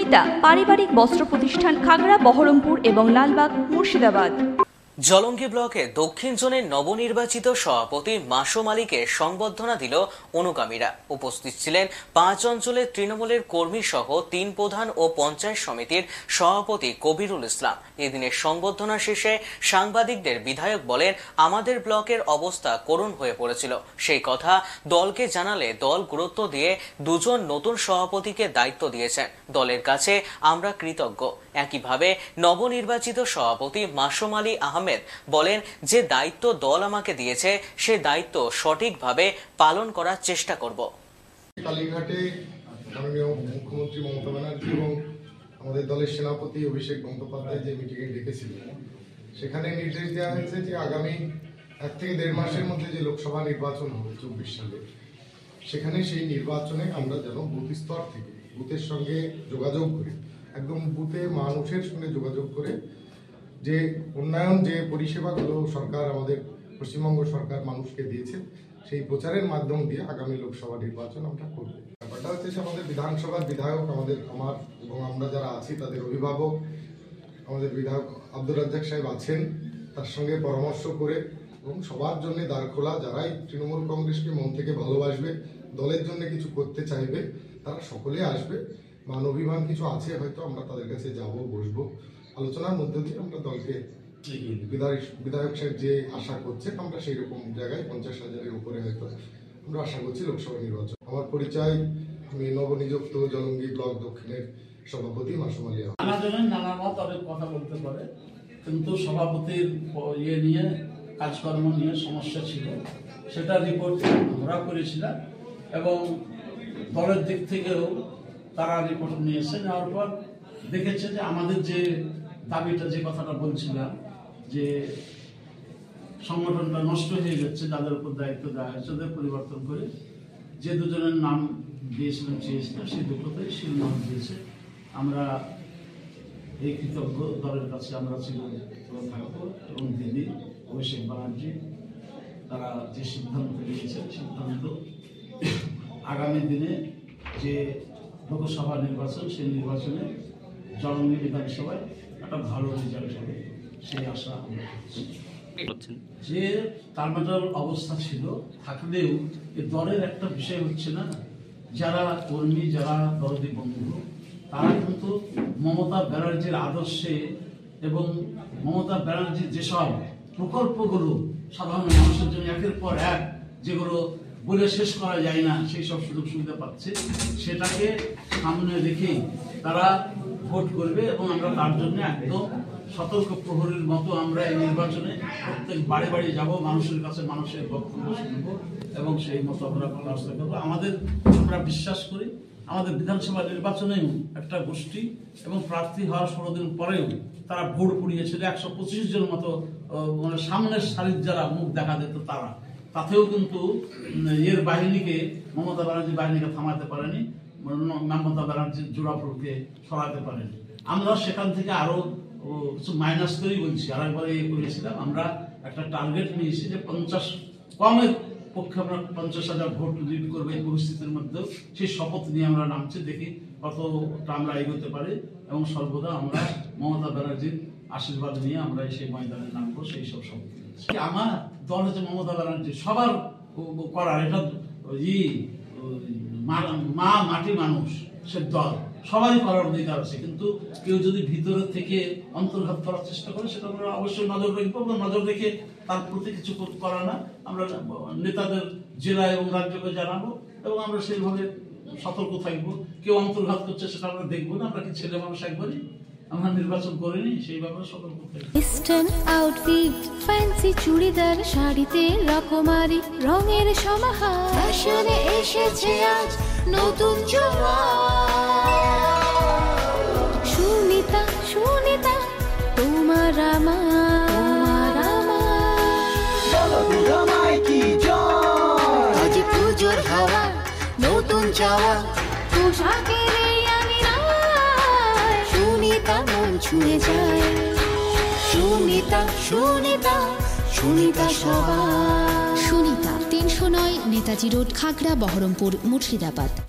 নিবেদিতা পারিবারিক বস্ত্র প্রতিষ্ঠান, খাগড়া, বহরমপুর এবং লালবাগ, মুর্শিদাবাদ। জলঙ্গি ব্লকে দক্ষিণ জোনের নবনির্বাচিত সভাপতি মাসুম আলীকে সংবর্ধনা দিল অনুগামীরা। উপস্থিত ছিলেন 5 অঞ্চলের তৃণমূলের কর্মী সহ 3 প্রধান ও পঞ্চায়েত সমিতির সভাপতি কবিরুল ইসলাম। এদিনের সংবর্ধনা শেষে সাংবাদিকদের বিধায়ক বলেন, আমাদের ব্লকের অবস্থা করুণ হয়ে পড়েছিল, সেই কথা দলকে জানালে দল গুরুত্ব দিয়ে 2 জন নতুন সভাপতিকে দায়িত্ব দিয়েছেন। দলের কাছে আমরা কৃতজ্ঞ। একইভাবে নবনির্বাচিত সভাপতি মাসুম আলী আহমেদ বলেন, যে দায়িত্ব দল আমাকে দিয়েছে সে দায়িত্ব সঠিকভাবে পালন করার চেষ্টা করব। কালীঘাটে মাননীয় মুখ্যমন্ত্রী মমতা ব্যানার্জি এবং আমাদের দলের সেনাপতি অভিষেক বন্দ্যোপাধ্যায় যে মিটিংয়ে ডেকেছিল, সেখানে নির্দেশ দেওয়া হয়েছে যে আগামী 1 থেকে 1.5 মাসের মধ্যে যে লোকসভা নির্বাচন হবে 24 সালে, সেখানে সেই নির্বাচনে আমরা যেন বুথ স্তর থেকে বুথের সঙ্গে যোগাযোগ করে, একদম বুথে মানুষের সঙ্গে যোগাযোগ করে যে উন্নয়ন, যে পরিষেবাগুলো সরকার, আমাদের পশ্চিমবঙ্গ সরকার মানুষকে দিয়েছে, সেই প্রচারের মাধ্যম দিয়ে আগামী লোকসভা নির্বাচন আমরা করব। ব্যাপারটা হচ্ছে যে আমাদের বিধানসভার বিধায়ক, আমার এবং আমরা যারা আছি তাদের অভিভাবক, আমাদের বিধায়ক আব্দুর রাজ্জাক সাহেব আছেন, তার সঙ্গে পরামর্শ করে এবং সবার জন্য দ্বার খোলা, যারাই তৃণমূল কংগ্রেসকে মন থেকে ভালোবাসবে, দলের জন্য কিছু করতে চাইবে, তারা সকলে আসবে। মান অভিমান কিছু আছে, হয়তো আমরা তাদের কাছে যাব, বসবো, আলোচনার মধ্য দিয়ে আমরা দলকে বিধায়ক সাহেব যে আশা করছেন, আমরা সেই রকম জায়গায় 50,000-এর উপরে হয়তো আমরা আশা করছি লোকসভা নির্বাচন। আমার পরিচয়, আমি নবনিযুক্ত জলঙ্গি ব্লক দক্ষিণের সভাপতি মাসুম আলী। নানা মত অনেক কথা বলতে পারে, কিন্তু সভাপতির নিয়ে কাজকর্ম নিয়ে সমস্যা ছিল, সেটা রিপোর্ট আমরা করেছিলাম এবং দলের দিক থেকেও তারা রিপোর্ট নিয়েছে। নেওয়ার পর দেখেছে যে আমাদের যে দাবিটা, যে কথাটা বলছিলাম যে সংগঠনটা নষ্ট হয়ে যাচ্ছে, যাদের উপর দায়িত্ব দেওয়া হয়েছে ওদের পরিবর্তন করে যে 2 জনের নাম দিয়েছিলাম, চেয়েছিলাম, সেই দুটোতেই শিরোনাম দিয়েছে। আমরা এই কৃতজ্ঞ দলের কাছে আমরা থাকবো এবং দিদি অভিষেক ব্যানার্জি তারা যে সিদ্ধান্ত নিয়েছে, সিদ্ধান্ত আগামী দিনে যে লোকসভা নির্বাচন, সেই নির্বাচনে জলঙ্গি বিধানসভায় একটা ভালো রেজাল্ট হবে, সেই আশা আমরা করছি। যে তালমাটাল অবস্থা ছিল থাকলেও এই দলের একটা বিষয় হচ্ছে না, যারা কর্মী, যারা দলদি বন্ধু, তারা কিন্তু মমতা ব্যানার্জির আদর্শে এবং মমতা ব্যানার্জির যেসব প্রকল্পগুলো সাধারণ মানুষের জন্য একের পর এক, যেগুলো বলে শেষ করা যায় না, সেই সব সুযোগ সুবিধা পাচ্ছে, সেটাকে সামনে রেখেই তারা ভোট করবে এবং আমরা তার জন্য একদম সতর্ক প্রহরীর মতো আমরা এই নির্বাচনে প্রত্যেক বাড়ি বাড়ি যাব, মানুষের কাছে মানুষের বক্তব্য শুনব এবং সেই মতো আমরা ব্যবস্থা করবো। আমরা বিশ্বাস করি আমাদের বিধানসভা নির্বাচনেও একটা গোষ্ঠী এবং প্রার্থী হওয়ার 16 দিন পরেও তারা ভোট পুড়িয়েছিল 125 জন মতো, মানে সামনের সারির যারা মুখ দেখা যেত তারা, তাতেও কিন্তু এর বাহিনীকে, মমতা ব্যানার্জি বাহিনীকে থামাতে পারেনি, মমতা ব্যানার্জির জোড়াফুলকে সরাতে পারেনি। আমরা সেখান থেকে আরো কিছু মাইনাস করেই বলছি, আরেকবারে করেছিলাম, আমরা একটা টার্গেট নিয়েছি যে 50 কমের পক্ষে আমরা 50,000 ভোট লিড করবো এই পরিস্থিতির মধ্যেও। সেই শপথ নিয়ে আমরা নামছি, দেখি কতটা আমরা এগোতে পারি এবং সর্বদা আমরা মমতা ব্যানার্জির আশীর্বাদ নিয়ে আমরা সেই ময়দানে নামবো, সেই সব শপথ। আমার দল হচ্ছে মমতা ব্যানার্জি, সবার করার, এটা মা মাটি মানুষ, সে দল সবারই করার অধিকার আছে, কিন্তু কেউ যদি ভিতরে থেকে অন্তর্ঘাত করার চেষ্টা করে সেটা আমরা অবশ্যই নজর রাখবো। নজর রেখে তার প্রতি কিছু করা না, আমরা নেতাদের জেলা এবং রাজ্যকে জানাবো এবং আমরা সেইভাবে সতর্ক থাকবো। কেউ অন্তর্ঘাত করছে সেটা আমরা দেখবো না, আমরা কি ছেলে মানুষ একবারই, আমরা নির্বাচন করিনি, সেই ব্যাপারে সতর্ক থাকবো। ইস্টার্ন আউটফিট, ফ্যান্সি চুড়িদার, শাড়িতে রকমারি রঙের সমাহার, ফ্যাশনে এসেছে আজ নতুন সুনিতা, সুনিতা তোমার আমার, আজ পুজোর হাওয়া, নতুন চাওয়া, পোশাকের সুনিতা মন ছুঁয়ে যায়, সুনিতা, সুনিতা, সুনিতা সবার। সুনিতা 309 নেতাজি রোড, খাগড়া, বহরমপুর, মুর্শিদাবাদ।